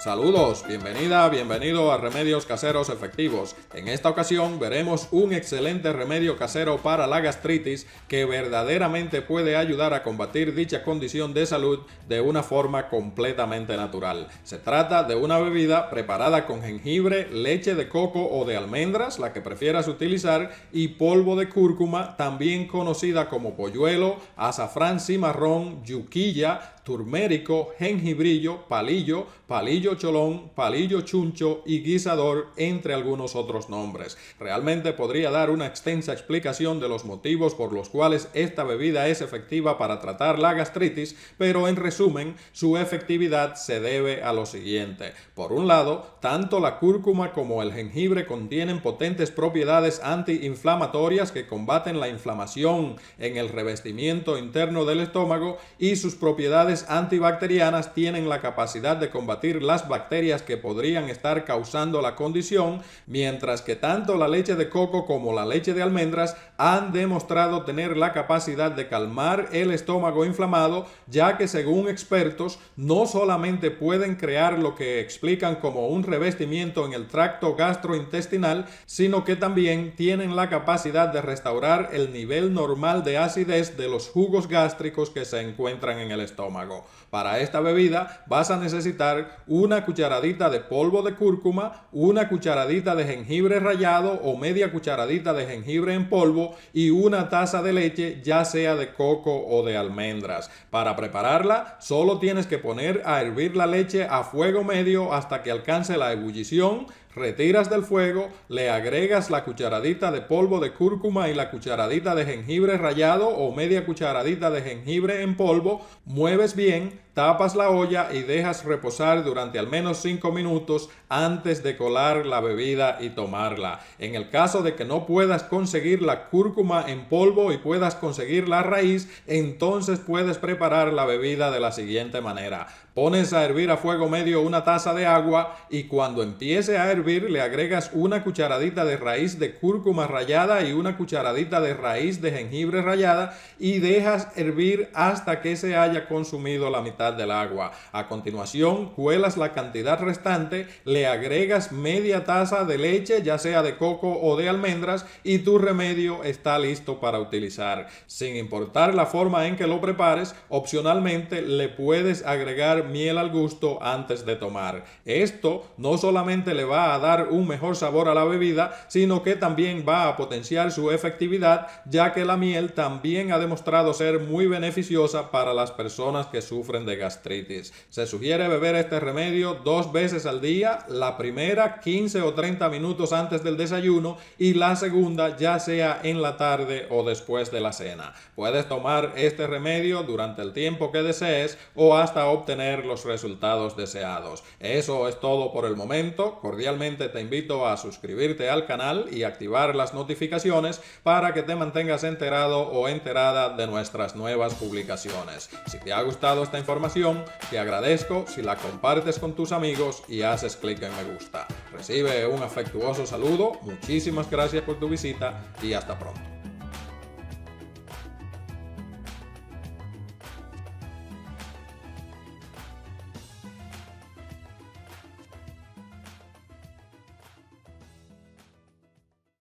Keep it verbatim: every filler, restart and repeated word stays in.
Saludos, bienvenida, bienvenido a Remedios Caseros Efectivos. En esta ocasión veremos un excelente remedio casero para la gastritis que verdaderamente puede ayudar a combatir dicha condición de salud de una forma completamente natural. Se trata de una bebida preparada con jengibre, leche de coco o de almendras, la que prefieras utilizar, y polvo de cúrcuma, también conocida como polluelo, azafrán cimarrón, yuquilla, turmérico, jengibrillo, palillo, palillo cholón, palillo chuncho y guisador, entre algunos otros nombres. Realmente podría dar una extensa explicación de los motivos por los cuales esta bebida es efectiva para tratar la gastritis, pero en resumen, su efectividad se debe a lo siguiente. Por un lado, tanto la cúrcuma como el jengibre contienen potentes propiedades antiinflamatorias que combaten la inflamación en el revestimiento interno del estómago, y sus propiedades antibacterianas tienen la capacidad de combatir las bacterias que podrían estar causando la condición, mientras que tanto la leche de coco como la leche de almendras han demostrado tener la capacidad de calmar el estómago inflamado, ya que según expertos no solamente pueden crear lo que explican como un revestimiento en el tracto gastrointestinal, sino que también tienen la capacidad de restaurar el nivel normal de acidez de los jugos gástricos que se encuentran en el estómago. Para esta bebida vas a necesitar una cucharadita de polvo de cúrcuma, una cucharadita de jengibre rallado o media cucharadita de jengibre en polvo y una taza de leche, ya sea de coco o de almendras. Para prepararla, solo tienes que poner a hervir la leche a fuego medio hasta que alcance la ebullición. Retiras del fuego, le agregas la cucharadita de polvo de cúrcuma y la cucharadita de jengibre rallado o media cucharadita de jengibre en polvo, mueves bien, tapas la olla y dejas reposar durante al menos cinco minutos antes de colar la bebida y tomarla. En el caso de que no puedas conseguir la cúrcuma en polvo y puedas conseguir la raíz, entonces puedes preparar la bebida de la siguiente manera. Pones a hervir a fuego medio una taza de agua y cuando empiece a hervir le agregas una cucharadita de raíz de cúrcuma rallada y una cucharadita de raíz de jengibre rallada y dejas hervir hasta que se haya consumido la mitad del agua. A continuación, cuelas la cantidad restante, le agregas media taza de leche, ya sea de coco o de almendras, y tu remedio está listo para utilizar. Sin importar la forma en que lo prepares, opcionalmente le puedes agregar miel al gusto antes de tomar. Esto no solamente le va a dar un mejor sabor a la bebida, sino que también va a potenciar su efectividad, ya que la miel también ha demostrado ser muy beneficiosa para las personas que sufren de gastritis. Se sugiere beber este remedio dos veces al día, la primera quince o treinta minutos antes del desayuno y la segunda ya sea en la tarde o después de la cena. Puedes tomar este remedio durante el tiempo que desees o hasta obtener los resultados deseados. Eso es todo por el momento. Cordialmente te invito a suscribirte al canal y activar las notificaciones para que te mantengas enterado o enterada de nuestras nuevas publicaciones. Si te ha gustado esta información, te agradezco si la compartes con tus amigos y haces clic en me gusta. Recibe un afectuoso saludo, muchísimas gracias por tu visita y hasta pronto.